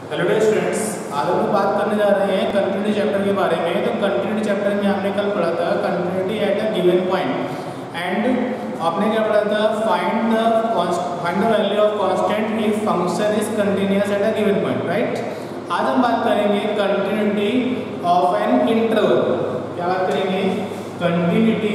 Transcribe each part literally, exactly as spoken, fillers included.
Hello dear students, आज हम लोग बात करने जा रहे हैं कंटिन्यूटी चैप्टर के बारे में। तो कंटिन्यूटी चैप्टर में हमने कल पढ़ा था continuity at a given point and आपने क्या पढ़ा था, find the find the value of constant if function is continuous at a given point, right. आज हम बात करेंगे कंटिन्यूटी ऑफ एन इंटरवल। क्या बात करेंगे? Continuity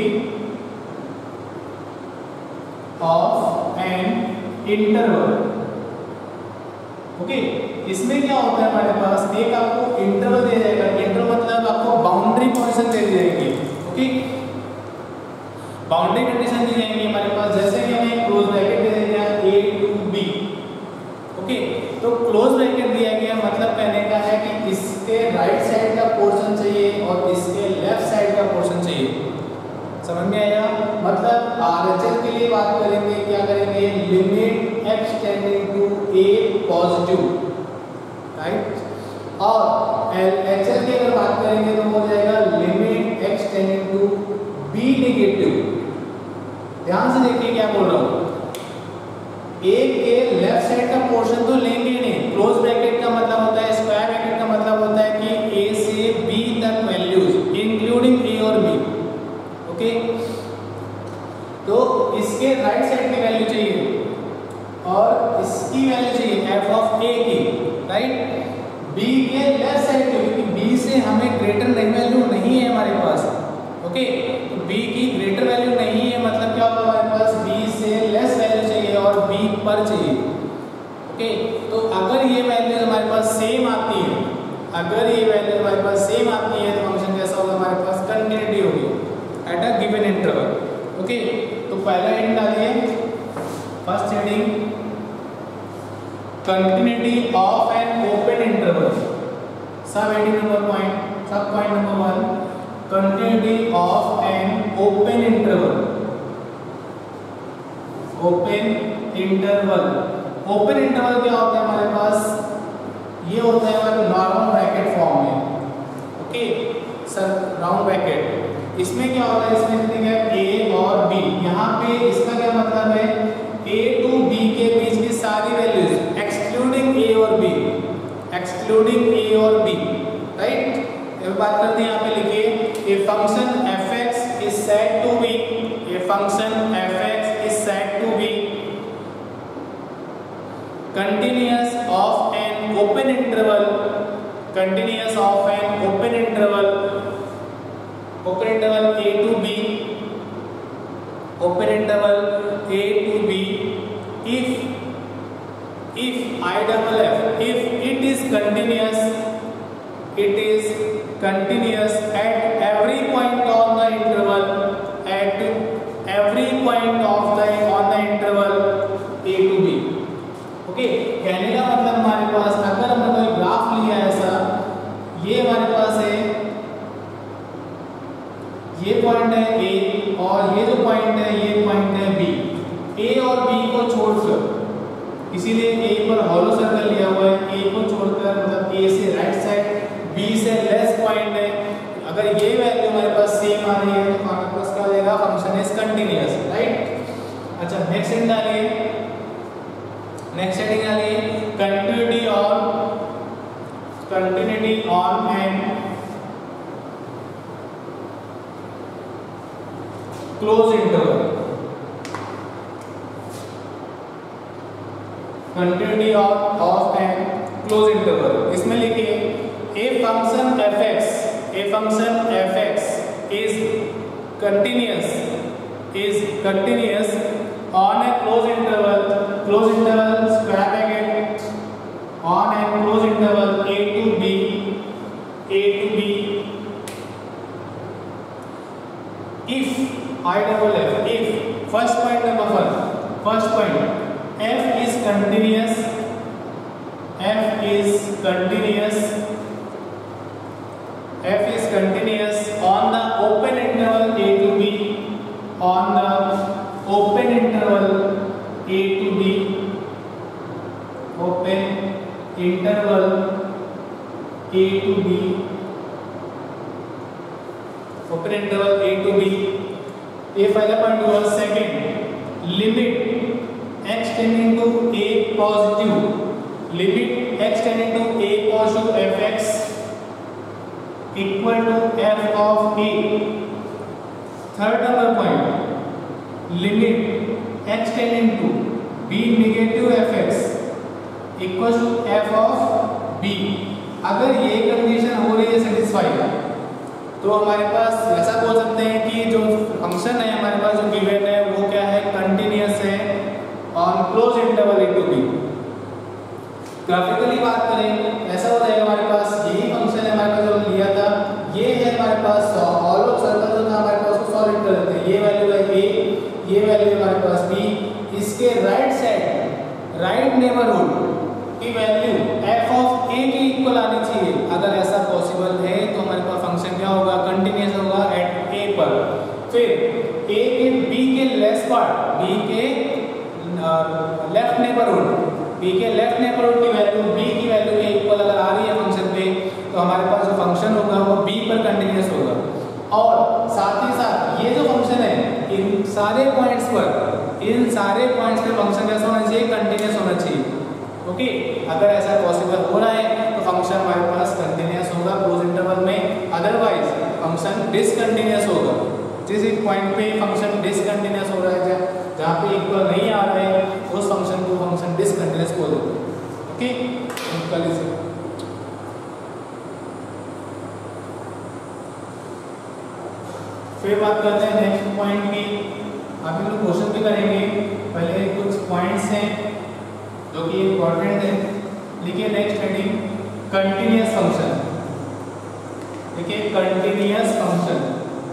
of an interval. Okay, इसमें क्या होता है, हमारे पास एक आपको इंटरवल दे जाएगा। इंटरवल मतलब आपको बाउंड्री पोजीशन दे दी जाएगी। ओके, बाउंड्री कंडीशन दी जाएंगी हमारे पास, जैसे कि हमें क्लोज ब्रैकेट दे दिया ए टू बी। ओके, तो क्लोज ब्रैकेट दिया गया मतलब कहने का है कि इसके राइट साइड का पोर्शन चाहिए और इसके लेफ्ट साइड का पोर्शन चाहिए। समझ में आया? मतलब आरएचएल के लिए बात करेंगे, क्या करेंगे, limit x tending to A positive, right. और एलएचएल की अगर बात करेंगे तो हो जाएगा limit x tending to B negative. ध्यान से देखिए क्या बोल रहा हूं, ए के लेफ्ट साइड का पोर्शन तो लेंगे नहीं। क्लोज ब्रैकेट का मतलब होता है, स्क्वायर ब्रैकेट का मतलब होता है कि ए से बी तक वैल्यूज इंक्लूडिंग ए और बी। ओके, तो इसके राइट साइड की वैल्यू चाहिए और इसकी वैल्यू चाहिए एफ ऑफ ए की, राइट। बी के लेफ्ट साइड की, क्योंकि बी से हमें ग्रेटर नहीं वैल्यू नहीं है हमारे पास। ओके, तो बी की ग्रेटर वैल्यू नहीं है मतलब क्या होगा, हमारे पास बी से लेस वैल्यू चाहिए और बी पर चाहिए। ओके, तो अगर ये वैल्यू हमारे पास सेम आती है, अगर ये वैल्यू हमारे पास सेम आती है तो फंक्शन कैसा होगा, हमारे पास कंटिन्यूटी होगी at a given interval. Okay, तो पहला हेडिंग डालिए, first heading continuity of an open interval. Sub heading number point sub point number one, continuity of an open interval. Open interval open interval क्या होता है हमारे पास, ये होता है हमारे नॉर्मल ब्रैकेट फॉर्म में। ओके सर, राउंड ब्रैकेट, इसमें क्या होता है, इसमें है ए और बी। यहाँ पे इसका क्या मतलब है, ए टू बी के बीच की सारी वैल्यूज एक्सक्लूडिंग ए और बी, एक्सक्लूडिंग ए और बी, राइट। अब बात करते हैं, यहाँ पे लिखिए a function F X is said to B, a function F X is said to be continuous of an open interval, continuous of an open interval, open interval a to b, open interval a to b, if if I double f, if it is continuous, it is continuous at every point on the interval, at every point of the on the interval a to b। Okay, कहने का मतलब हमारे पास अगर हमने कोई graph लिया ऐसा, ये हमारे पास है, ये पॉइंट है ए और ये जो पॉइंट है ये पॉइंट है बी। ए और बी को छोड़कर, इसीलिए ए पर हॉलो सर्कल लिया हुआ है, ए को छोड़कर मतलब ए से राइट साइड, बी से लेस पॉइंट है। अगर ये वैल्यू हमारे पास सेम आ रही है तो हमारे पास क्या हो जाएगा, फंक्शन इज कंटिन्यूअस, राइट। अच्छा, नेक्स्ट हेडिंग डालिए, नेक्स्ट हेडिंग डालिए continuity on continuity on an close interval. Continuity of of an close interval, इसमें लिखिए a function F X, a function F X is continuous is continuous on a close interval, close interval square bracket on a close interval A to B, A to B if I double f, if first point number one, first point f is continuous, f is continuous, f is continuous on the open interval a to b, on the open interval a to b, open interval a to b, open interval a to b। ये पहला point हुआ। Second, limit x tending to A positive, limit x tending to a cos u fx equal to f of a। Third number point, limit x tending to b negative fx equal to f of b। अगर ये condition हो रही है satisfy, तो हमारे पास ऐसा बोल सकते हैं कि जो फंक्शन है हमारे पास जो गिवन है वो क्या है, कंटिन्यूअस है on close interval into B. Graphically बात करें ऐसा हो जाएगा, हमारे पास यही फंक्शन है हमारे पास जो लिया था, ये है हमारे पास ऑल सर्कल जो था हमारे पास उसको सॉल्व कर देते हैं। ये वैल्यू है a, ये वैल्यू हमारे पास b, इसके राइट साइड राइट नेबरहुड की वैल्यू f ऑफ a के इक्वल आनी चाहिए। अगर ऐसा पॉसिबल है तो हमारे पास फंक्शन क्या होगा, कंटिन्यूअस होगा एट a पर। फिर a के b के लेस पार्ट, b के लेफ्ट नेबरहुड, b के लेफ्ट नेबरहुड की वैल्यू b की वैल्यू के इक्वल अगर आ रही है फंक्शन पे, तो हमारे पास जो फंक्शन होगा वो b पर कंटिन्यूअस होगा। और साथ ही साथ ये जो फंक्शन है इन सारे पॉइंट्स पर, इन सारे पॉइंट्स पे फंक्शन कैसा होना चाहिए, कंटिन्यूअस होना चाहिए। ओके, अगर ऐसा पॉसिबल हो रहा है तो फंक्शन हमारे पास कंटिन्यूअस होगा क्लोज इंटरवल में, अदरवाइज फंक्शन डिसकंटिन्यूअस होगा। जिस एक पॉइंट पे फंक्शन डिसकंटिन्यूअस हो रहा है, जहाँ पे इक्वल नहीं आ रहा है, उस फंक्शन को फंक्शन डिसकंटिन्यूअस बोल देते हैं। Okay, simple is. फिर बात करते हैं नेक्स्ट पॉइंट की। आप लोग क्वेश्चन भी करेंगे, पहले कुछ पॉइंट्स हैं जो कि इम्पोर्टेंट है। लिखिए नेक्स्ट हेडिंग, कंटिन्यूअस फंक्शन। देखिए कंटिन्यूअस फंक्शन,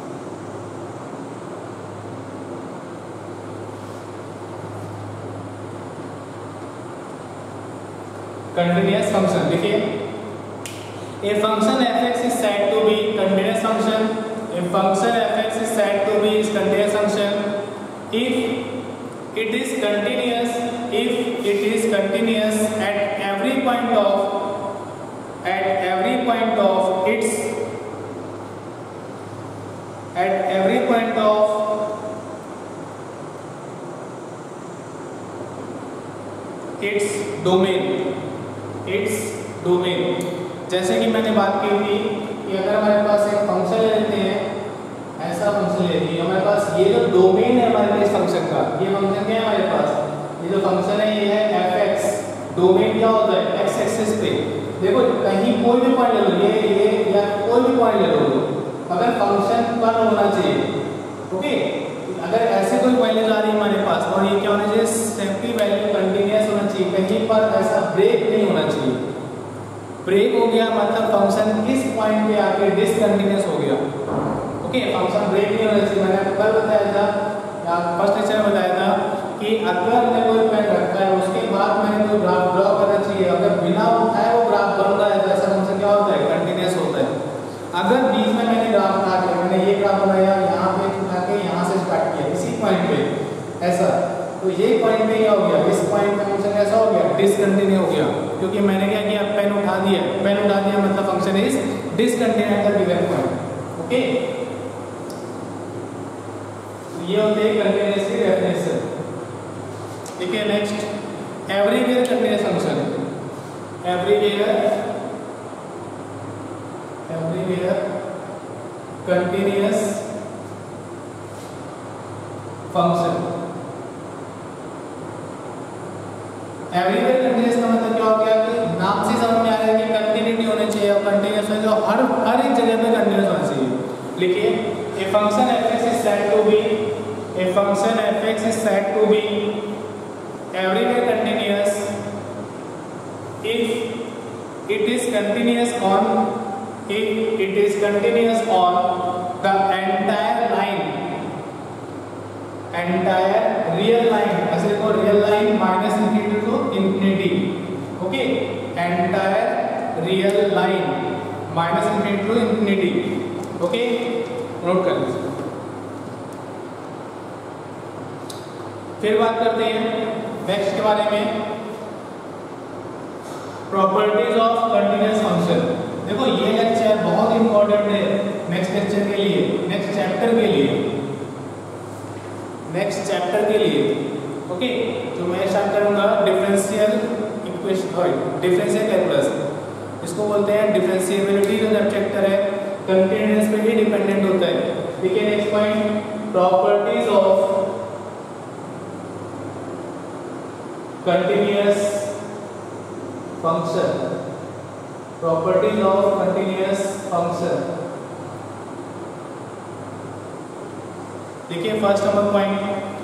कंटिन्यूअस फंक्शन देखिए, a function fx is said to be continuous function. A function fx is said to be is continuous function if it is continuous, if it is continuous at every point of at every point of its at every point of its domain, its domain। जैसे कि मैंने बात की थी कि अगर हमारे पास एक फंक्शन लेते हैं, ऐसा फंक्शन लेते हैं, हमारे पास ये जो डोमेन है हमारे पास फंक्शन का, ये फंक्शन क्या है हमारे पास, ये जो फंक्शन है ये है fx। डोमेन क्या होता है, x एक्सिस पे। देखो कहीं कोई भी पॉइंट ले लो, ये ये या कोई भी पॉइंट ले लो, अगर फंक्शन पर होना चाहिए। ओके, अगर ऐसे कोई वैल्यू आ रही है हमारे पास और ये क्या होना चाहिए, सेफ्टी वैल्यू कंटिन्यूअस होना चाहिए, कहीं पर ऐसा ब्रेक नहीं होना चाहिए। ब्रेक हो गया मतलब फंक्शन इस पॉइंट पे आके डिसकंटिन्यूअस हो गया। ओके, फंक्शन ब्रेक नहीं होना चाहिए। मैंने आपको कल बताया था या फर्स्ट लेक्चर में बताया था कि अगर मैंने कोई पॉइंट रखा है उसके बाद मैंने कोई ग्राफ ड्रॉ करना चाहिए, अगर बिना उठाए वो ग्राफ बन रहा है तो ऐसा फंक्शन क्या होता है, कंटिन्यूअस होता है। अगर बीच में मैंने ग्राफ उठा के मैंने ये ग्राफ बनाया, यहाँ पे उठा के यहाँ से स्टार्ट किया इसी पॉइंट पे ऐसा, तो ये पॉइंट पे क्या हो गया, इस पॉइंट पे फंक्शन कैसा हो गया, डिसकंटिन्यू हो गया, क्योंकि मैंने क्या किया, पेन उठा दिया, पेन उठा दिया मतलब function is discontinue at the given point. Okay, ये होते हैं कंटिन्यूअस की डेफिनेशन। ठीक है, next everywhere continuous function. Everywhere everywhere continuous function. Everywhere continuous का मतलब क्या हो गया कि नाम से समझ में आ रहा है कि कंटिन्यूटी होनी चाहिए और कंटिन्यूअस है जो हर हर एक जगह पे कंटिन्यूअस होना चाहिए। लिखिए a function fx is said to be a function fx is said to be everywhere continuous if it is continuous on if it is continuous on the entire line, entire real line, ऐसे देखो real line minus infinity to infinity. Okay, entire real line minus infinity to infinity. Okay, note कर लीजिए। फिर बात करते हैं next के बारे में, प्रॉपर्टीज ऑफ कंटिन्यूअस फंक्शन। देखो ये लेक्चर बहुत इंपॉर्टेंट है नेक्स्ट लेक्चर के लिए, नेक्स्ट चैप्टर के लिए, नेक्स्ट चैप्टर के लिए। ओके, तो मैं स्टार्ट करूंगा डिफरेंशियल डिफरेंशियल कैलकुलस, इसको बोलते हैं डिफरेंशिएबिलिटी। जो चैप्टर है कंटिन्यूअस पे ही डिपेंडेंट होता है। देखिए next point, properties of continuous function, properties of continuous function. देखिए first number point,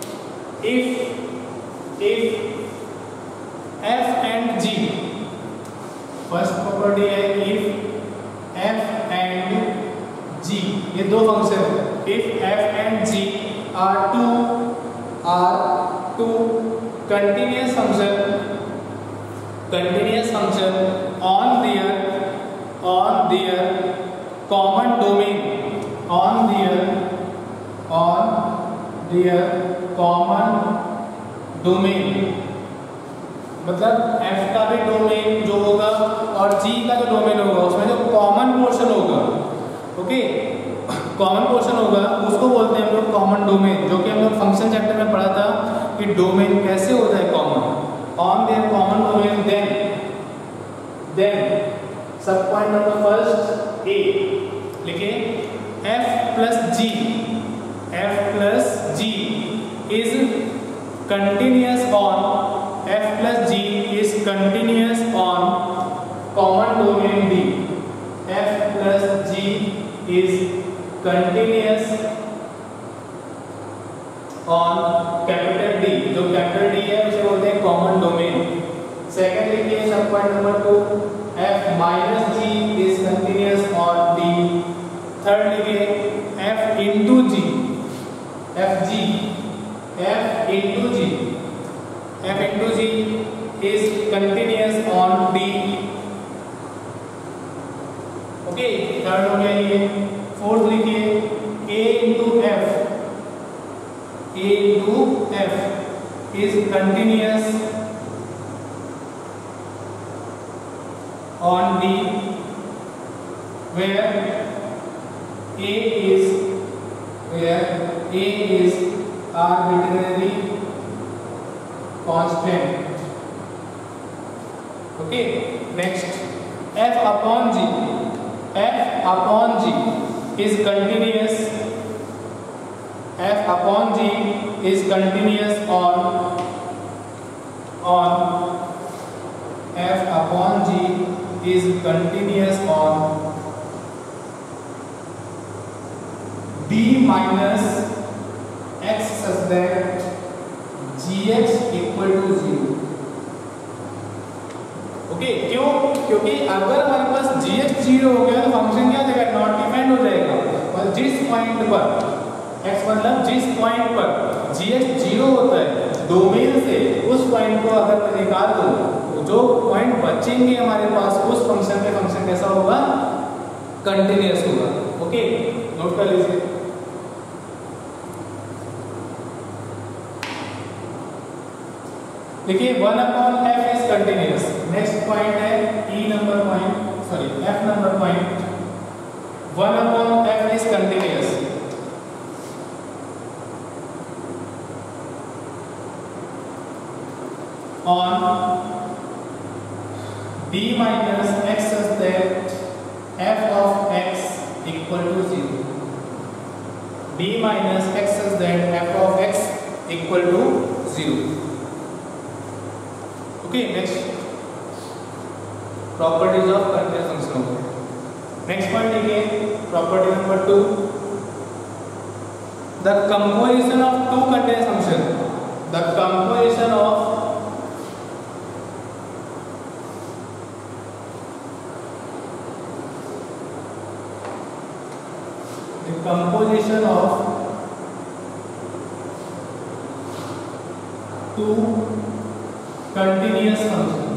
if if f and g, first property है इफ f एंड g, ये दो फंक्शन है। If f and g are two are two continuous function, continuous function on their on their common domain, on their on their common domain, मतलब f का भी domain जो होगा और g का जो डोमेन होगा उसमें जो कॉमन पोर्शन होगा, ओके, कॉमन पोर्शन होगा उसको बोलते हैं हम लोग कॉमन डोमेन। जो कि हम लोग फंक्शन चैप्टर में पढ़ा था कि डोमेन कैसे होता है common, on their common domain, then then sub point number first A लिखिए, f plus g, f plus g is continuous on, f plus g is continuous on common domain D, f plus g is continuous on capital D, जो capital D है उसे बोलते हैं common domain। Second लिखिए sub point number two, f minus g is continuous on D। थर्ड लिखिए f into g, f g f into g, f into g is continuous on D, okay, third हो गया ये। Fourth लिखिए a into f, a into f is continuous on D where a is where a is arbitrary constant, okay। next f upon g, f upon g is continuous, f upon g is continuous on on f upon g is continuous on d minus x such that gx equal to zero, okay. क्यों? क्योंकि अगर हमारे पास gx zero हो गया तो function क्या हो जाएगा, नॉट डिफाइंड हो जाएगा। और जिस पॉइंट पर x मतलब जिस पॉइंट पर gx जीरो होता है डोमेन से, उस पॉइंट को अगर मैं निकाल दूं तो जो पॉइंट बचेंगे हमारे पास उस फंक्शन पे फंक्शन कैसा होगा, कंटिन्यूअस होगा, ओके। नोट कर लीजिए। देखिए one upon f is continuous. Next point है e number point, sorry f number point, one upon f is continuous on d minus x such that f of x equal to zero, d minus x such that f of x equal to zero, okay। next properties of continuous function, next point लिखिए property number two, the composition of two continuous function, the composition of the composition of two continuous function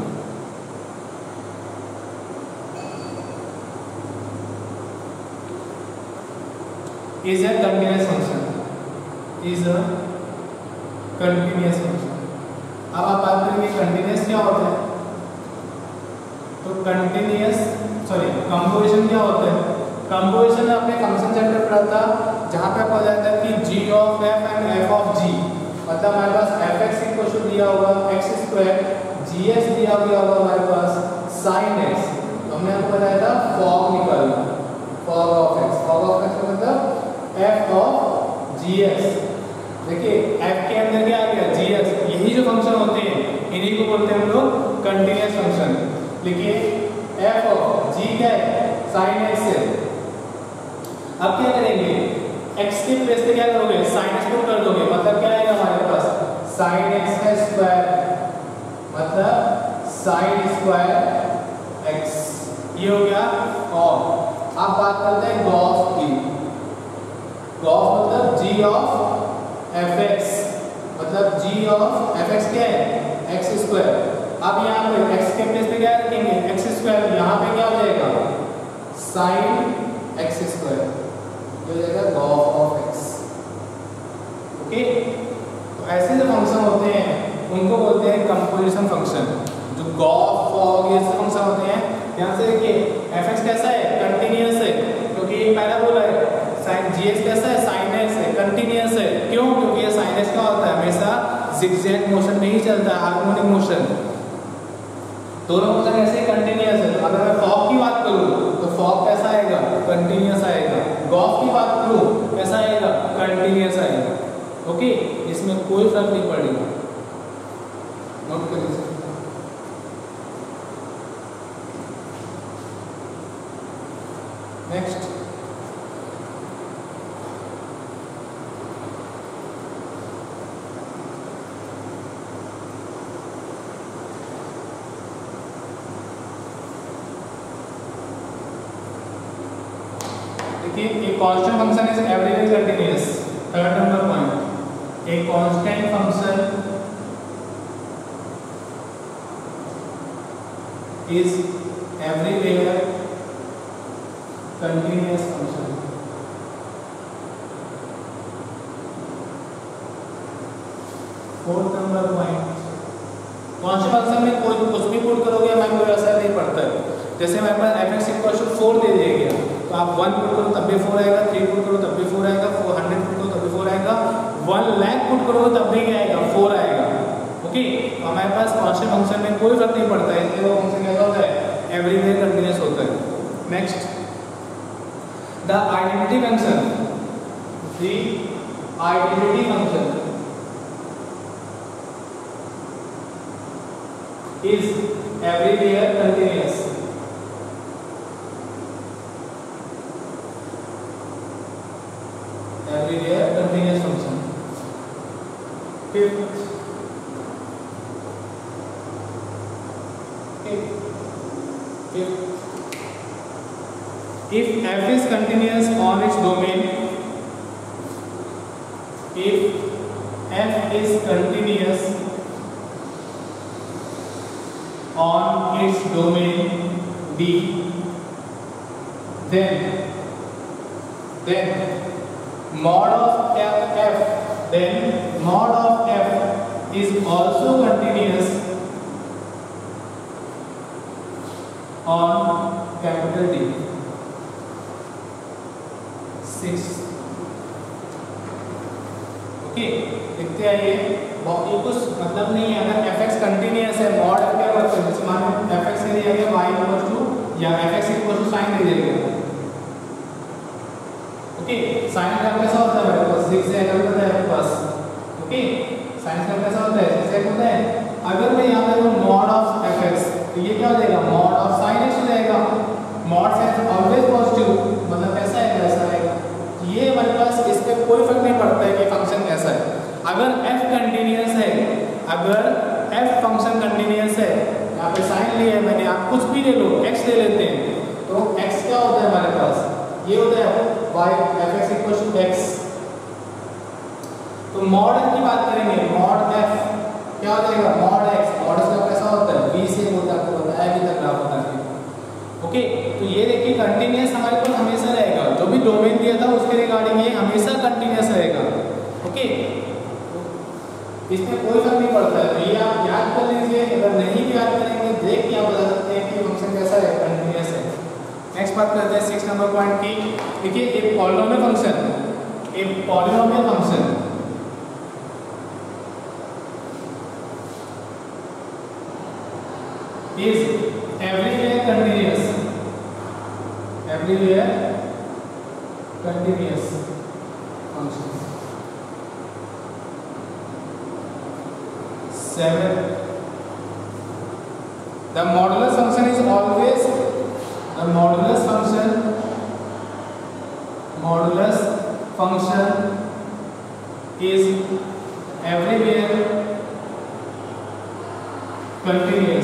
is a continuous function, is a continuous function। अब आप बात करेंगे continuous क्या होता है, तो continuous sorry composition क्या होता है। कंपोजिशन आपने फंक्शन चैप्टर पढ़ा था जहाँ पे पता जाता है कि g of f and f of g, मतलब हमारे पास f x इक्वल टू दिया होगा x स्क्वायर जी एस दिया गया होगा हमारे पास साइन एक्स, तो हमने आपको बताया था फॉग निकालना, fog of X, fog of X का मतलब एफ ऑफ जी एस। देखिए एफ के अंदर क्या आ गया, जी एस, यही जो फंक्शन होते हैं इन्हीं को बोलते हैं हम लोग कंटिन्यूअस फंक्शन। लिखिए एफ ऑफ जी क्या है, साइन एक्स है। अब क्या करेंगे, एक्स के प्लेस पे क्या करोगे, साइन एक्स पुट कर दोगे, मतलब क्या आएगा हमारे पास साइन एक्स का स्क्वायर, मतलब साइन स्क्वायर एक्स, ये हो गया। और आप बात करते हैं गॉस की, गॉस मतलब जी ऑफ एफ एक्स, मतलब जी ऑफ एफ एक्स क्या है, एक्स स्क्वायर। अब यहाँ पे एक्स के प्लेस पे क्या रखेंगे, एक्स स्क्वायर, यहाँ पे क्या हो जाएगा साइन एक्स स्क्वायर, ये हो जाएगा गॉस ऑफ एक्स। ओके, तो ऐसे जो फंक्शन होते हैं उनको बोलते हैं कंपोजिशन फंक्शन। जो गॉस फॉग ये सब फंक्शन होते हैं, यहाँ से देखिए एफ एक्स कैसा है, कंटिन्यूअस है, क्योंकि ये पैराबोला है। साइन जी एक्स कैसा है, साइन एक्स है, कंटिन्यूअस है। क्यों, क्योंकि ये साइन एक्स क्या होता है, हमेशा जिगजैग मोशन नहीं चलता, हार्मोनिक मोशन। दोनों मोशन ऐसे कंटिन्यूअस है। तो अगर मैं फॉग की बात करूँ तो फॉग कैसा आएगा, कंटिन्यूअस आएगा। गॉस की बात करूँ कैसा आएगा, कंटिन्यूअस आएगा। ओके, इसमें कोई फर्क नहीं पड़ेगा, नोट कर लीजिए। नेक्स्ट, देखिए एक constant function is everywhere continuous. Third number point, a constant function is everywhere continuous function. Fourth number point, constant function में कोई कुछ भी पुट करोगे हमें कोई असर नहीं पड़ता है। जैसे हमारे पास F X equal to four दे दिया गया, तो आप वन पुट करो तब भी फोर आएगा, थ्री पुट करो तब भी फोर आएगा, फोर हंड्रेड पुट करो तब भी फोर आएगा, वन लाख पुट करो तब भी क्या आएगा, फोर आएगा। ओके, तो हमारे पास कांस्टेंट फंक्शन में कोई फर्क नहीं पड़ता है, इसलिए वो फंक्शन कैसा होता है, एवरीवेयर कंटिन्यूअस होता है। Next, the identity function, the identity function is everywhere continuous। everywhere continuous function। fifth, fifth, if f is continuous on its domain, if f is continuous on its domain D, then then mod of f, f then mod of f is also continuous on capital D। six, okay, देखते आइए, ये कुछ मतलब नहीं है। अगर F X continuous है, mod F क्या मतलब है, जैसे मान लो एफ एक्स दे दिया गया y इक्वल टू या F X equal to sine दे दिया गया। ओके, साइन का कैसा होता है मेरे पास सिक्स है, अगर पता है आपके पास। ओके, साइन का कैसा होता है, सिक्स होता है। अगर मैं यहाँ पे मॉड ऑफ एफ एक्स, तो ये क्या हो जाएगा, मॉड ऑफ साइन एक्स हो जाएगा। मॉड साइन ऑलवेज पॉजिटिव, मतलब कैसा है, ऐसा आएगा। ये हमारे पास इस पे कोई फर्क नहीं पड़ता है कि फंक्शन कैसा है। अगर f कंटिन्यूअस है, अगर f फंक्शन कंटिन्यूअस है, यहाँ पे साइन लिया है मैंने, आप कुछ भी ले लो, x ले लेते हैं, तो x क्या होता है हमारे पास, ये होता है y f x equal to x। तो मॉड f की बात करेंगे, मॉड f क्या हो जाएगा, मॉड x, मॉड इसका कैसा होता है, v से होता है, आपको बताया भी था ग्राफ बता के। ओके, तो ये देखिए कंटिन्यूअस हमारे पास हमेशा रहेगा, जो भी डोमेन दिया था उसके रिगार्डिंग ये हमेशा कंटिन्यूअस रहेगा। ओके, इसमें कोई फर्क नहीं पड़ता है, तो ये आप याद कर लीजिए। अगर नहीं भी याद करेंगे, देख के आप बता सकते हैं कि फंक्शन कैसा है, कंटिन्यूअस है। नेक्स्ट बात करते हैं सिक्स नंबर पॉइंट की। देखिए एक पॉलिनोमियल फंक्शन, एक polynomial function is everywhere continuous, everywhere continuous function. Seven, the modulus function is always, the modulus function, modulus function is everywhere continuous.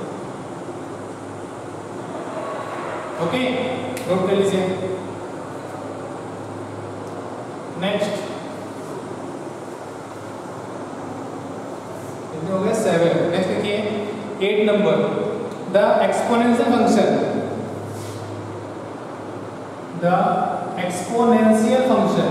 Okay, note कर लीजिए. नेक्स्ट कितने हो गए? सेवन. नेक्स्ट देखिए eight number, the exponential function, the exponential function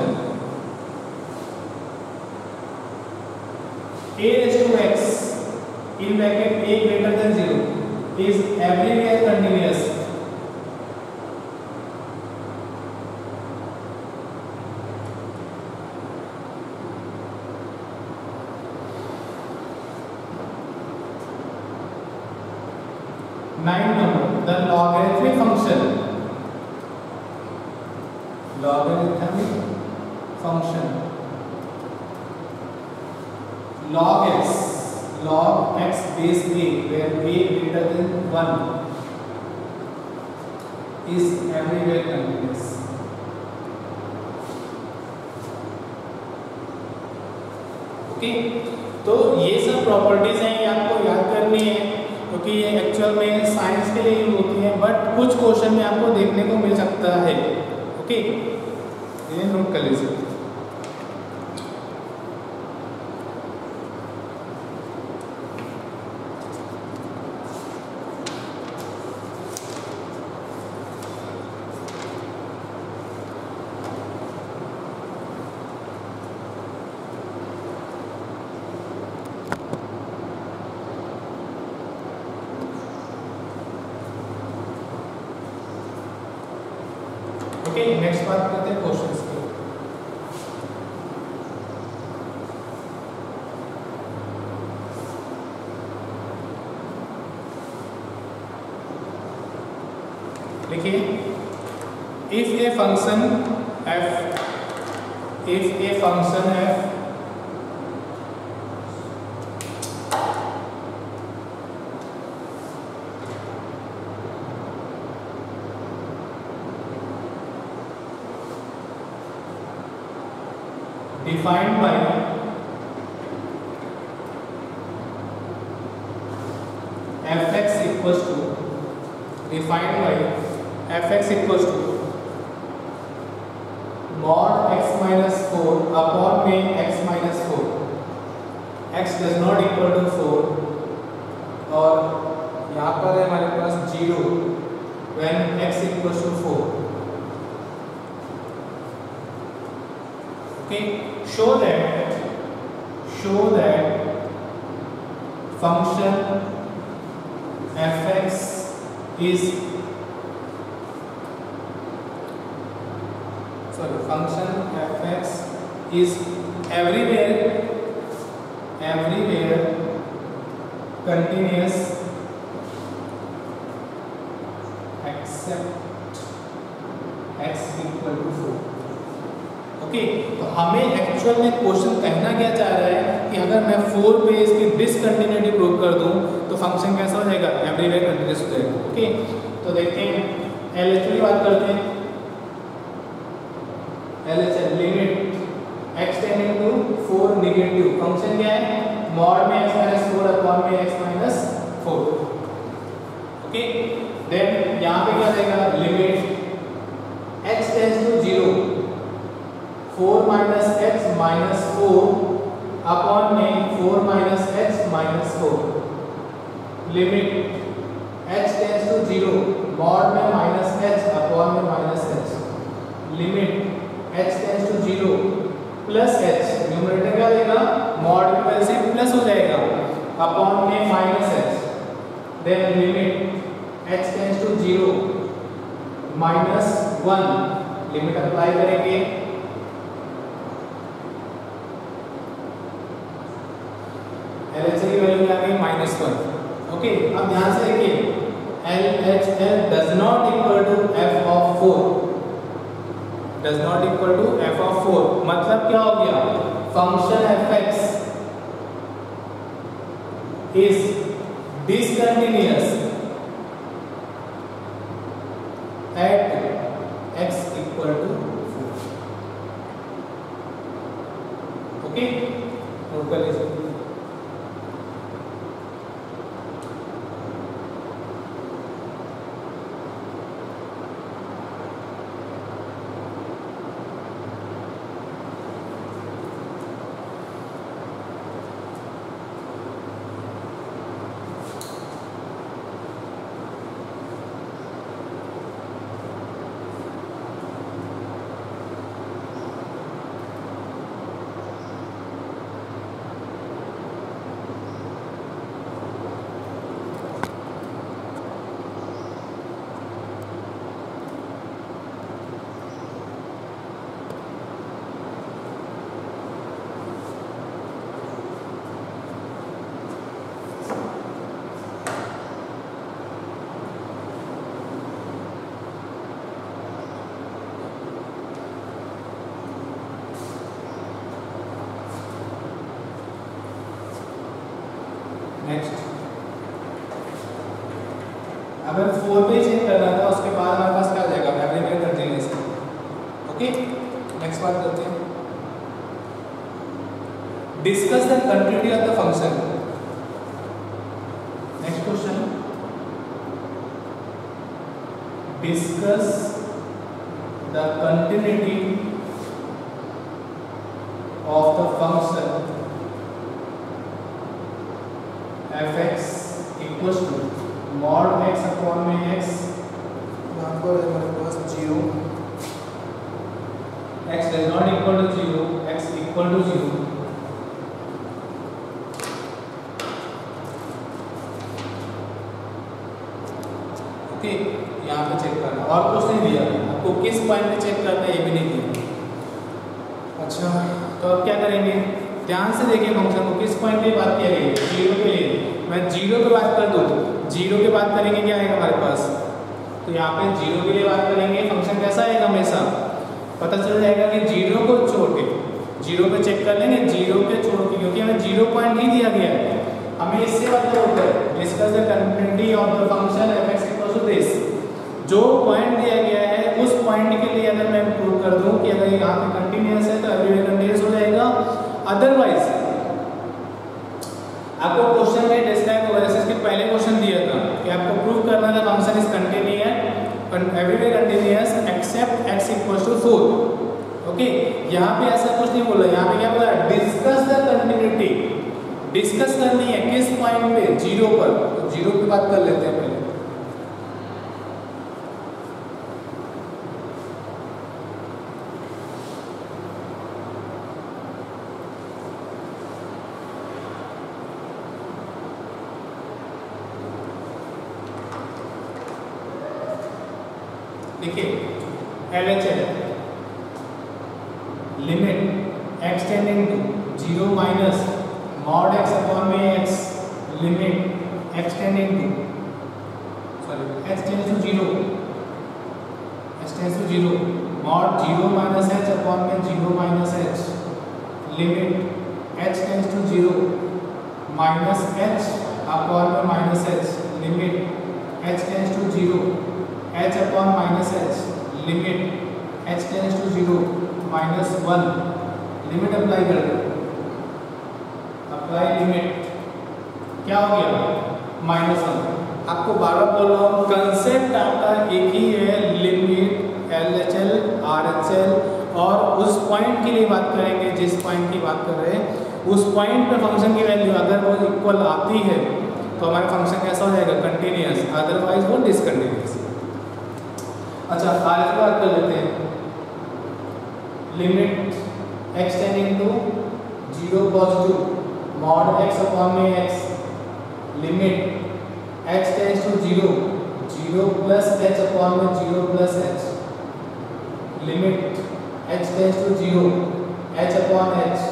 a raised to x in bracket a greater than zero is everywhere continuous. Nine number, the logarithmic function, logarithmic function log x, log x base a, where a greater than one is everywhere continuous. Okay, तो ये सब properties हैं, ये आपको याद करनी है क्योंकि ये एक्चुअल में साइंस के लिए यूज होती है, बट कुछ क्वेश्चन में आपको देखने को मिल सकता है. ओके, ये नोट कर लीजिए. ओके, नेक्स्ट बात करते हैं क्वेश्चंस की. देखिए, if a function f, if a function f defined by fx equals to, defined by fx equals to mod x minus four upon में x minus four, x does not equal to four, और यहाँ पर है हमारे पास zero when x equals to four. Okay, show that, show that function fx is, sorry, function fx is everywhere, everywhere continuous except x equal to four. Okay, तो हमें actual में question कहना क्या चाह रहा है कि अगर मैं फोर पे इसकी डिसकंटिन्यूटी प्रूव कर दूं तो फंक्शन कैसा हो जाएगा? एवरीवेयर कंटिन्यूअस हो जाएगा. ओके, तो देखते हैं एलएचएल की बात करते हैं. LHL limit x tending to four negative, function क्या है? मॉड में x माइनस फोर अपॉन में x minus four. Okay, then यहाँ पे क्या देगा? Limit x tends to zero, four minus x minus four upon में four minus x minus four. Limit x tends to zero, mod में minus H upon में minus H. Limit x tends to zero plus H, numerator क्या देगा? Mod की वजह से plus हो जाएगा अपॉन में minus H. Then limit x tends to zero minus one, limit apply करेंगे. एलएचएल की वैल्यू आ गई माइनस वन. ओके, अब ध्यान से देखिए L H L does not equal to f of four, does not equal to f of four, मतलब क्या हो गया, function fx is discontinuous at x equal to four. Okay, note कर लीजिए। नेक्स्ट, अगर फोर पे चेक करना था उसके बाद हमारे पास क्या आ जाएगा, एवरीवेयर कंटीन्यूअस। ओके, नेक्स्ट बात करते हैं, discuss the continuity of the function. Next question, discuss the continuity of the function fx equals to mod x upon में x, यहाँ पर हमारे पास zero, x does not equal to zero, x equal to zero, okay, यहाँ पे check करना, और कुछ नहीं दिया आपको, किस पॉइंट पे चेक करना है ये भी नहीं दिया। अच्छा, तो अब क्या करेंगे, ध्यान से देखिए फंक्शन को, किस पॉइंट पे बात किया गई, जीरो के लिए। मैं जीरो पे बात कर दूं, जीरो के बात करेंगे क्या आएगा हमारे पास, तो यहाँ पे जीरो के लिए बात करेंगे, फंक्शन कैसा आएगा, हमेशा पता चल जाएगा कि जीरो को छोड़ के, जीरो पे चेक कर लेंगे, जीरो के छोड़ के, क्योंकि हमें जीरो पॉइंट ही दिया गया है, हमें इससे मतलब होता है discuss the continuity of the function fx equals to this, जो पॉइंट दिया गया है उस पॉइंट के लिए अगर मैं प्रूव कर दूं कि अगर यहाँ पे कंटिन्यूअस है तो एवरीवेयर कंटिन्यूअस हो जाएगा, अदरवाइज आपको क्वेश्चन में डिस्क्राइब होगा, जैसे इसके पहले क्वेश्चन दिया था कि आपको प्रूव करना था function is continuous everywhere continuous except x equals to four. Okay, यहाँ पे ऐसा कुछ नहीं बोला, यहाँ पे क्या बोला, डिस्कस द कंटिन्यूटी, डिस्कस करनी है किस पॉइंट पे, जीरो पर, तो जीरो पे बात कर लेते हैं पहले। देखिए L H L limit x tending to zero minus mod x upon में x, limit x tending to sorry x tends to zero, x tends to zero, mod zero minus h upon में zero minus h, limit h tends to zero minus h upon में minus h, limit h tends to zero h upon minus h, limit h tends to zero minus one, limit apply कर दो, apply limit, क्या हो गया, minus one. आपको बार बार बोल रहा हूँ, कंसेप्ट आपका एक ही है, limit L H L R H L, और उस पॉइंट के लिए बात करेंगे जिस पॉइंट की बात कर रहे हैं, उस पॉइंट पे फंक्शन की वैल्यू अगर वो इक्वल आती है तो हमारा फंक्शन कैसा हो जाएगा, कंटिन्यूअस, अदरवाइज वो डिसकंटिन्यूअस। अच्छा, आगे की बात कर लेते हैं, limit x tending to zero positive mod x upon में x, limit x tends to zero zero plus h upon में zero plus h, limit h tends to zero h upon h,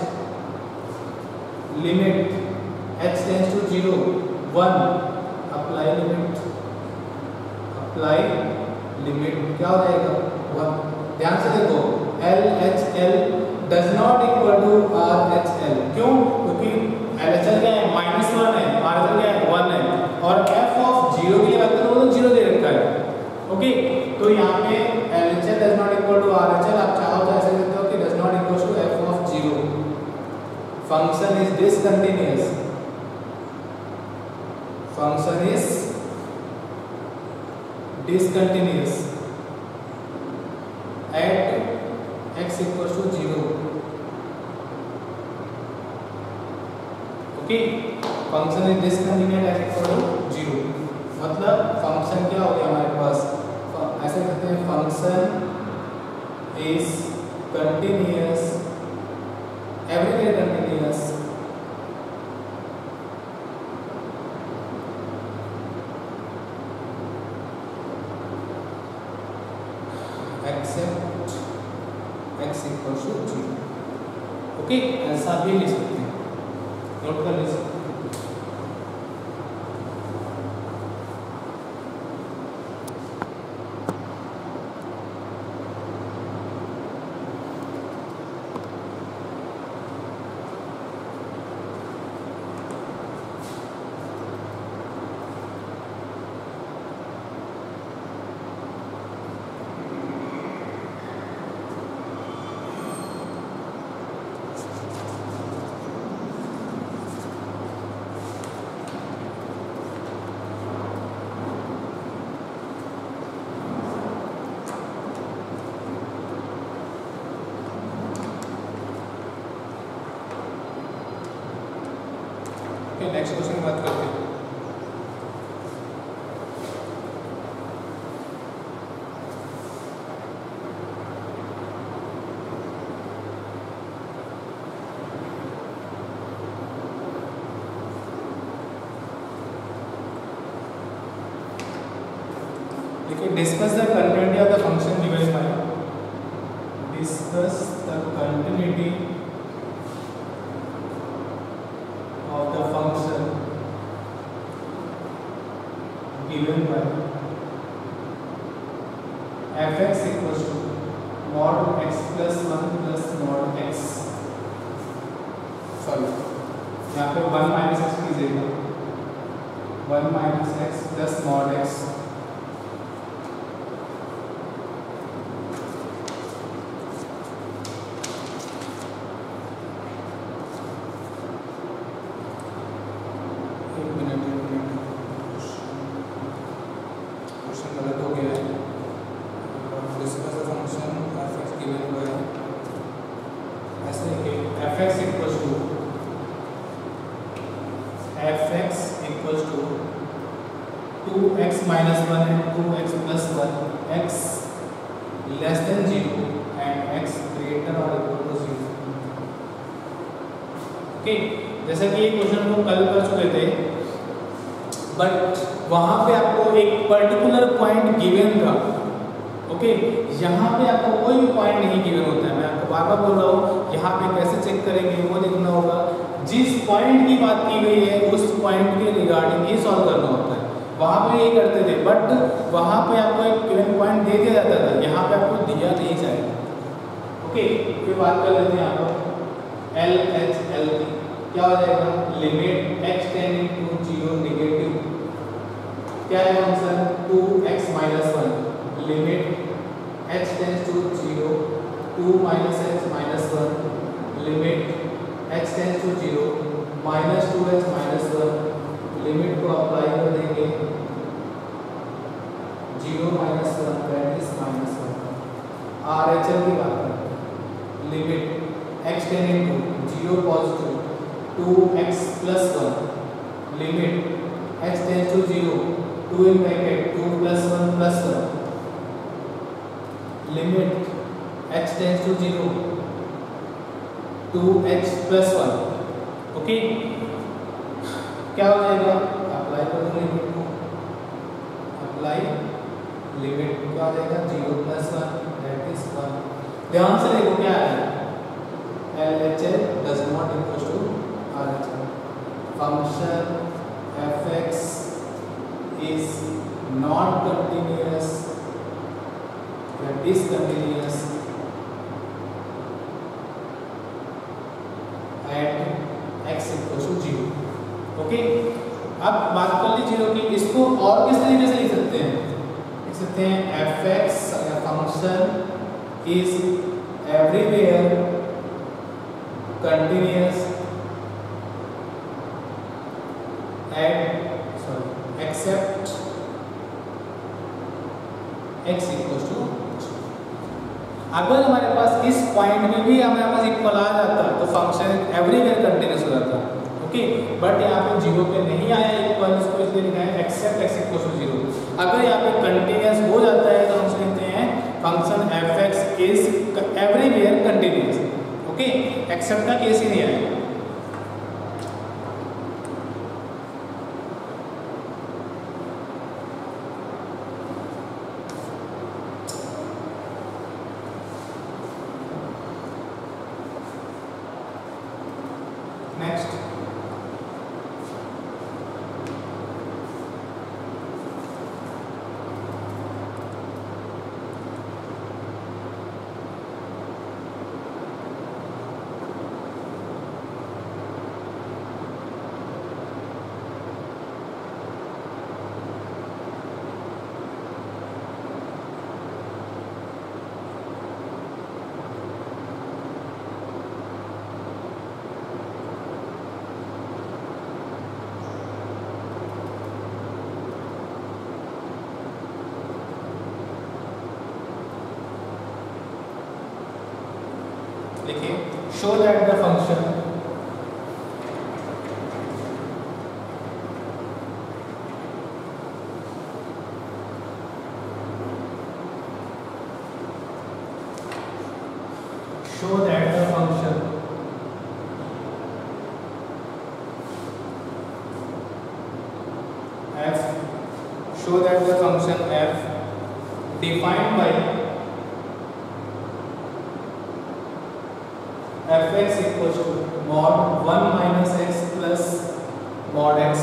limit h tends to zero one, apply limit, apply limit क्या हो जाएगा one. ध्यान से देखो L H L does not equal to R H L, क्यों? क्योंकि L H L क्या है माइनस वन है, आर एच एल क्या है वन है, और एफ ऑफ जीरो के लिए बात करो तो जीरो दे रखा है। ओके, तो यहाँ पे L H L does not equal to R H L, आप चाहो तो ऐसे लिखते हो कि does not equal to F of zero, function is discontinuous, function is discontinuous at x equals to zero। Okay, function is discontinuous at x equal to zero, मतलब function क्या हो गया हमारे पास, ऐसे कहते हैं function is continuous, everywhere continuous except x equals to zero। Okay, ऐसा भी लिख सकते हैं, नोट कर लीजिए। नेक्स्ट क्वेश्चन की बात करते हैं। देखिए, discuss the continuity of the function given by, discuss the continuity of the function given by f(x) equals to mod x plus one plus mod x, sorry यहाँ पे वन माइनस एक्स कीजिएगा, one minus X plus mod x, two x minus one and two x plus one, x less than zero and x greater और equal to zero. Okay, जैसा कि ये question को कल कर चुके थे, बट वहां पे आपको एक पर्टिकुलर पॉइंट गिवन था। ओके, यहाँ पे आपको कोई भी पॉइंट नहीं गिवन होता है, मैं आपको बार बार बोल रहा हूँ, यहाँ पे कैसे चेक करेंगे वो देखना होगा। जिस पॉइंट की बात की गई है उस पॉइंट के रिगार्डिंग ही सॉल्व करना होता है। वहाँ पे ये करते थे, बट वहाँ पे आपको एक गिवन पॉइंट दे दिया जाता था, यहाँ पे आपको दिया नहीं जाएगा। ओके, फिर बात कर लेते हैं यहाँ पर एल एच एल की, क्या हो जाएगा, limit x tending to zero negative, क्या है function two x minus one, limit x tends to zero, two minus x minus one, limit x tends to zero, minus two x minus one, limit को apply कर देंगे zero minus one that is minus one. R H L की बात करें, limit x tending to zero positive, two x plus one, limit x tends to zero, to in bracket two plus one plus one, limit x tends to zero, two x plus one. Okay, क्या हो जाएगा, apply कर दो limit को, apply limit क्या हो जाएगा zero plus one that is one. ध्यान से देखो क्या है, L H L does not equal to R H L, function F X is not continuous या discontinuous at X equal to zero. Okay, अब बात कर ली जीरो की। इसको और किस तरीके से लिख सकते हैं? लिख सकते हैं F X function is everywhere continuous at sorry except X equal to. अगर हमारे पास इस पॉइंट में भी हमारे पास इक्वल आ जाता तो फंक्शन एवरीवेयर कंटिन्यूअस हो जाता। ओके, बट यहाँ पे जीरो पे नहीं आया इक्वल, इसको इसलिए लिखा है except X equal to zero. अगर यहाँ पे कंटिन्यूअस हो जाता है तो हम लिखते हैं function F X is everywhere continuous. Okay, except का केस ही नहीं आएगा। नेक्स्ट, देखिए, show that the function show that the function f show that the function f defined by fx equals to mod one minus x plus mod x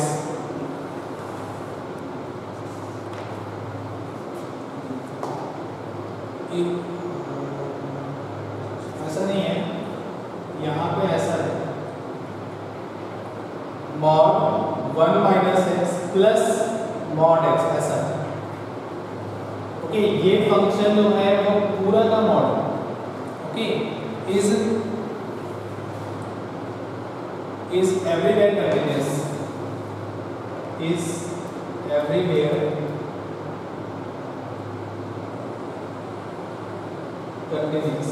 ऐसा नहीं है, यहाँ पे ऐसा है mod one minus X plus mod x ऐसा है। Okay, ये फंक्शन जो है वो पूरा का mod okay is is everywhere continuous is everywhere continuous।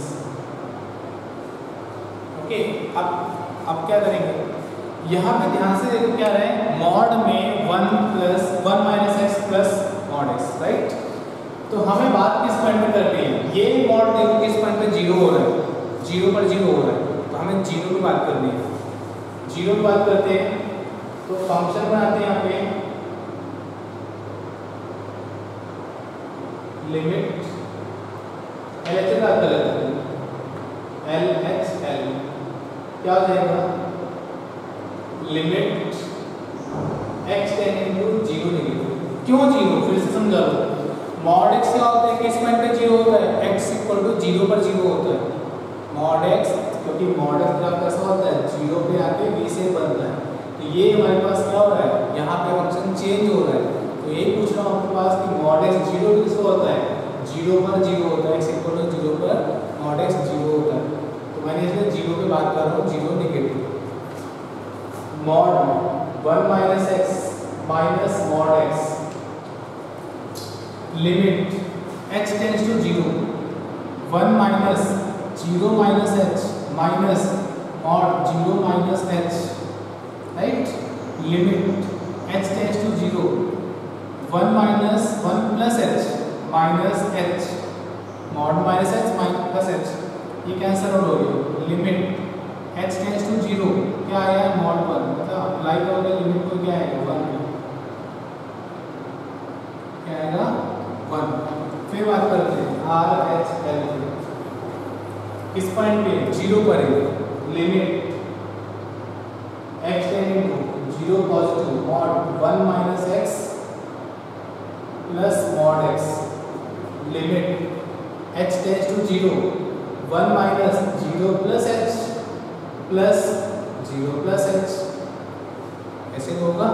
Okay, अब अब क्या करेंगे, यहाँ पे ध्यान से देखो क्या रहा है, मॉड में one plus one minus X plus mod X, right. तो हमें बात किस पॉइंट पे करनी है, ये मॉड देखो किस पॉइंट पे जीरो हो रहा है, जीरो पर जीरो हो रहा है, तो हमें जीरो की बात करनी है। जीरो की बात करते हैं तो फंक्शन बनाते हैं यहाँ पे लिमिट एल एच का कर लेते हैं एल एच एल क्या हो जाएगा, limit x tending to zero negative. क्यों जीरो, फिर से समझा लो, मॉड एक्स क्या होता है, किस पॉइंट पे जीरो होता है, एक्स इक्वल टू जीरो पर जीरो होता है मॉड एक्स, क्योंकि मॉड एक्स का कैसा होता है जीरो पे आके वी से बनता है। तो ये हमारे पास क्या हो रहा है, यहाँ पे फंक्शन चेंज हो रहा है। तो यही पूछ रहा हूँ आपके पास कि मॉड एक्स जीरो किस होता है, जीरो पर जीरो होता है, एक्स इक्वल टू जीरो पर मॉड एक्स जीरो होता है। तो मैंने इसमें जीरो पे बात कर रहा हूँ, zero negative. Mod one minus x minus mod X limit x tends to zero one minus zero minus H minus mod zero minus H, right. Limit H tends to zero one minus one plus H minus H mod minus H minus plus H, ये cancel out हो गया। Limit H tends to zero क्या आया, mod one, मतलब apply करोगे limit को क्या आएगा, वन, क्या आएगा वन। फिर बात करते हैं आर एच एल, किस पॉइंट पे, जीरो पर है, limit x tending to zero positive mod one minus X plus mod X limit h tends to zero one minus zero plus H plus zero plus H, ऐसे होगा।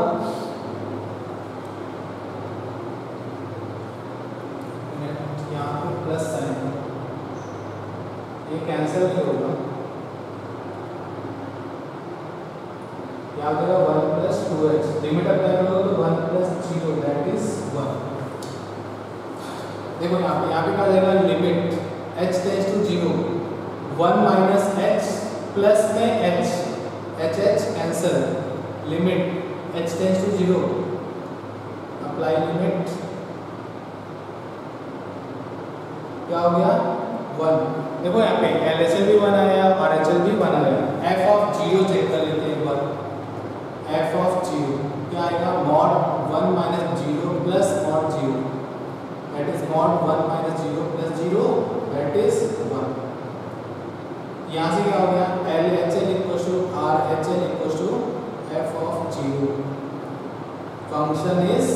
यहाँ पे plus sign, ये cancel नहीं होगा, यहाँ पे one plus two H limit apply करोगे तो one plus zero that is one. देखो यहाँ पे यहाँ पे क्या जाएगा, limit h tends to zero one minus h plus में h, h h cancel, limit h tends to zero apply limit, क्या हो गया वन। देखो यहाँ पे एल एच एल भी वन आया और एच एल भी वन आया। एफ ऑफ जीरो चेक कर लेते हैं एक बार, एफ ऑफ जीरो क्या आएगा, mod one minus zero plus mod zero that is mod one minus zero plus zero that is one. यहाँ से क्या हो गया, L H L equal to R H L equal to F of zero, function is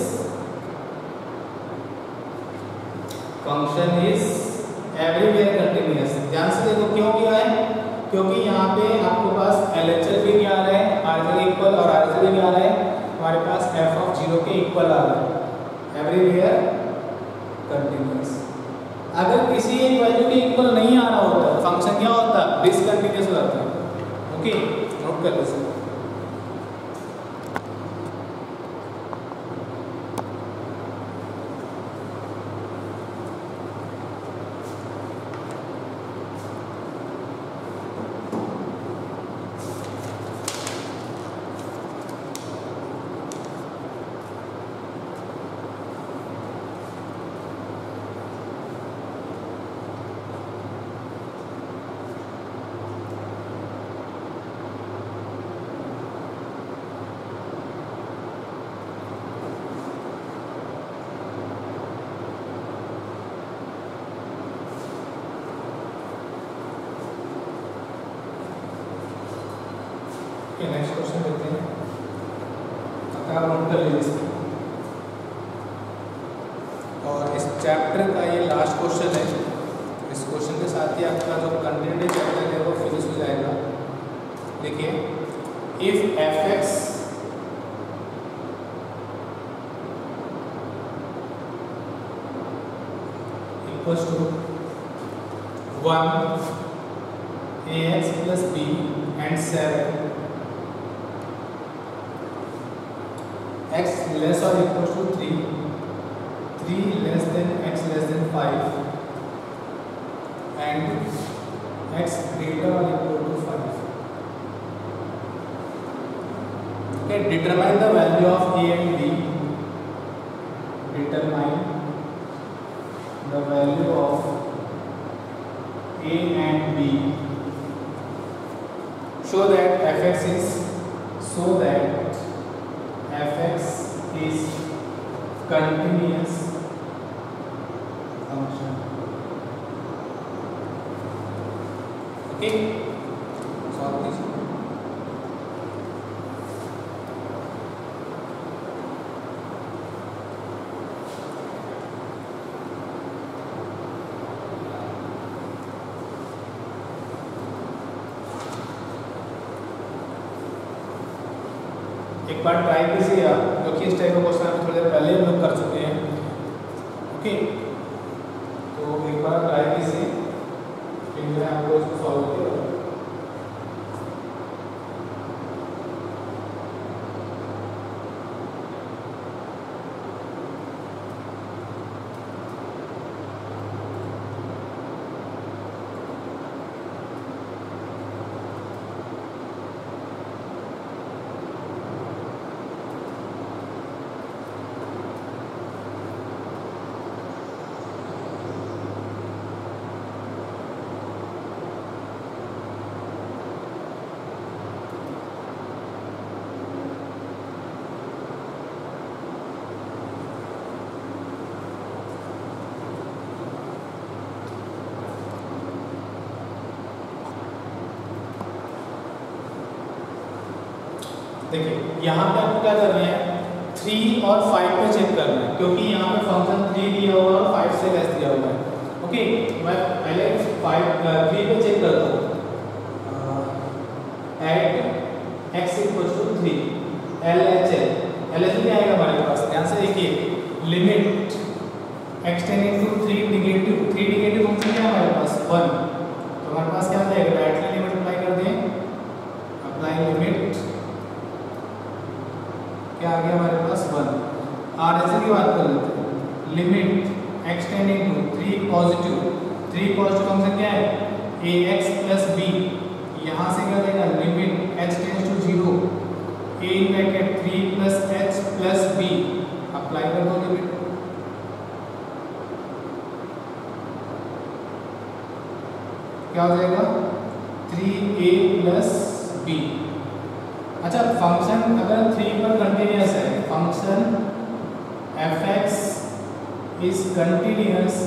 function is everywhere continuous. ध्यान से देखो क्यों किया है, क्योंकि यहाँ पे आपके पास एल एच एल भी क्या आ रहा है, आर एच एल इक्वल, और आर एच एल भी क्या आ रहा है हमारे पास एफ ऑफ जीरो के इक्वल आ रहा है, एवरीवेयर कंटिन्यूअस। अगर किसी एक वैल्यू के इक्वल नहीं आ रहा होता फंक्शन क्या होता, डिसकंटिन्यूअस हो जाता है। ओके, नोट कर लीजिए। नेक्स्ट क्वेश्चन देखते हैं, आप नोट कर लीजिए। और इस चैप्टर का ये लास्ट क्वेश्चन है, इस क्वेश्चन के साथ ही आपका जो कंटिन्यूटी चैप्टर है वो फिनिश हो जाएगा। देखिए, if F X equals to one A X plus B and seven x less or equal to three, three less than x less than five, and x greater or equal to five. Okay, determine the value of a and b. Determine the value of a and b. Show that fx is so that fx is continuous function. Okay, solve this. एक बार try कीजिए आप, क्योंकि इस type का question आप थोड़ी देर पहले हम लोग कर चुके हैं। ओके, तो एक बार ट्राई कीजिए, फिर मैं आपको इसको सॉल्व किया। देखिए यहाँ पे आपको क्या करना है, थ्री और फाइव पे चेक करना है। क्योंकि यहाँ पे फंक्शन थ्री दिया हुआ है और फाइव से लेस दिया हुआ है। ओके, मैं पहले फाइव थ्री पे चेक करता हूँ। At X equal to three, L H L, L H क्या आएगा हमारे पास, ध्यान से देखिए, limit x tending to three negative, three negative function क्या है हमारे पास, वन, तो हमारे पास क्या आ जाएगा, डायरेक्टली लिमिट अप्लाई कर दें, अप्लाई लिमिट, क्या आ गया हमारे पास, वन। आर एच की बात कर लेते हैं, limit x tending to three positive, three positive function क्या है, ए एक्स प्लस बी, यहाँ से क्या देगा, limit H tends to zero, A in bracket three plus H plus B, apply कर दो लिमिट, क्या हो जाएगा, थ्री ए प्लस बी। अच्छा, फंक्शन अगर थ्री पर कंटिन्यूअस है, function F X is continuous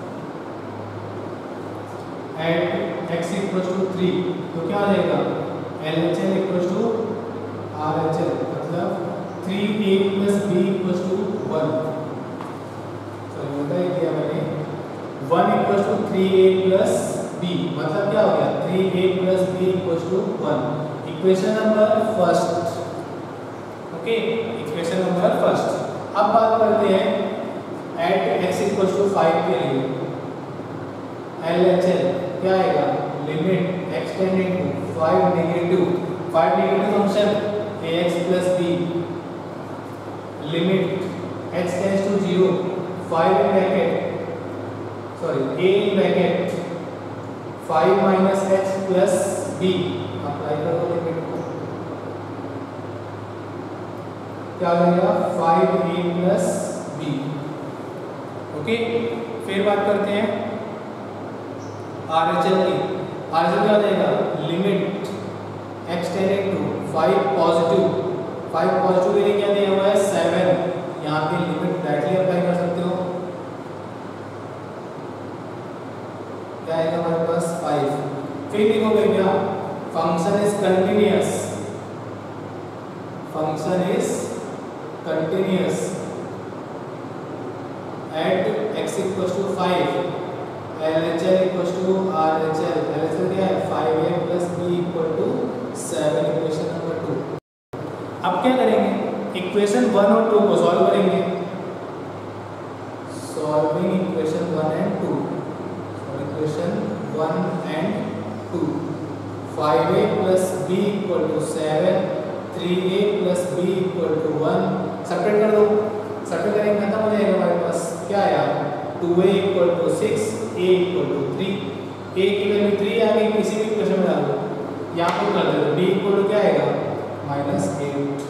at X equal to three, तो क्या हो जाएगा, L H L equal to R H L, मतलब three A plus B equal to one, sorry होता है क्या मैंने, one equal to three A plus B, मतलब क्या हो गया, three A plus B equal to one, equation number first. Okay, equation number first. अब बात करते हैं at X equal to five के लिए, एल एच एल क्या आएगा, limit x tending to five negative, five negative function A X plus B, limit x tends to zero, five in bracket, sorry A in bracket five minus X plus B, apply कर दो limit को, क्या हो जाएगा, five A plus B. Okay, फिर बात करते हैं आर एच एल की, आर एच एल क्या हो जाएगा, limit x tending to five positive, five positive के लिए क्या दिया हुआ है, सेवन, यहाँ पे लिमिट डायरेक्टली अप्लाई कर सकते हो, क्या आएगा हमारे पास, फाइव। फिर लिखोगे क्या, function is continuous, function is continuous at X equal to five, L H L equal to R H L, L H L क्या है, five A plus B equal to seven, equation number two. अब क्या करेंगे, equation one और two को solve करेंगे, solving equation one and two, equation one and two, five A plus B equal to seven, three A plus B equal to one, subtract कर दो, subtract करेंगे खत्म हो जाएगा हमारे पास, क्या आया, two A equal to six, A equal to three, A की वैल्यू थ्री आ गई, किसी भी इक्वेशन में डाल दो, यहाँ पर कर दो, बी इक्वल टू क्या आएगा, माइनस एट।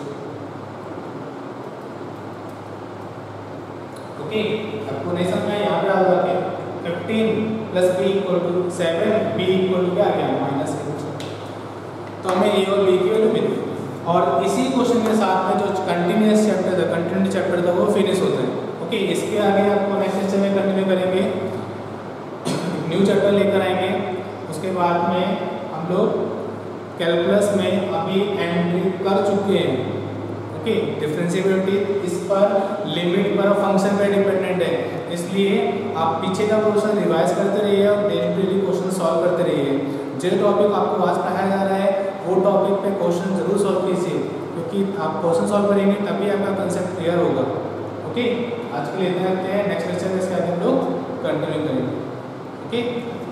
ओके, आपको नहीं समझ में, यहाँ पे डाल दो के fifteen plus B equal to seven, B equal to क्या आ गया, माइनस एट, तो हमें ए और बी की वैल्यू मिली। और इसी क्वेश्चन के साथ में जो कंटिन्यूअस चैप्टर था, कंटिन्यू चैप्टर था, वो फिनिश होता है। ओके, इसके आगे आपको नेक्स्ट लेक्चर में कंटिन्यू करेंगे, न्यू चैप्टर लेकर आएंगे। उसके बाद में हम लोग कैलकुलस में अभी एंट्री कर चुके हैं। ओके, डिफरेंशिएबिलिटी इस पर लिमिट पर फंक्शन पर डिपेंडेंट है, इसलिए आप पीछे का क्वेश्चन रिवाइज करते रहिए और डेली डेली क्वेश्चन सॉल्व करते रहिए। जो टॉपिक आपको आज पढ़ाया जा रहा है वो टॉपिक पे क्वेश्चन जरूर सॉल्व कीजिए, क्योंकि आप क्वेश्चन सॉल्व करेंगे तभी आपका कंसेप्ट क्लियर होगा। ओके, आज के लिए इतना रखते हैं, नेक्स्ट लेक्चर में इसके आगे हम लोग कंटिन्यू करेंगे। ओके।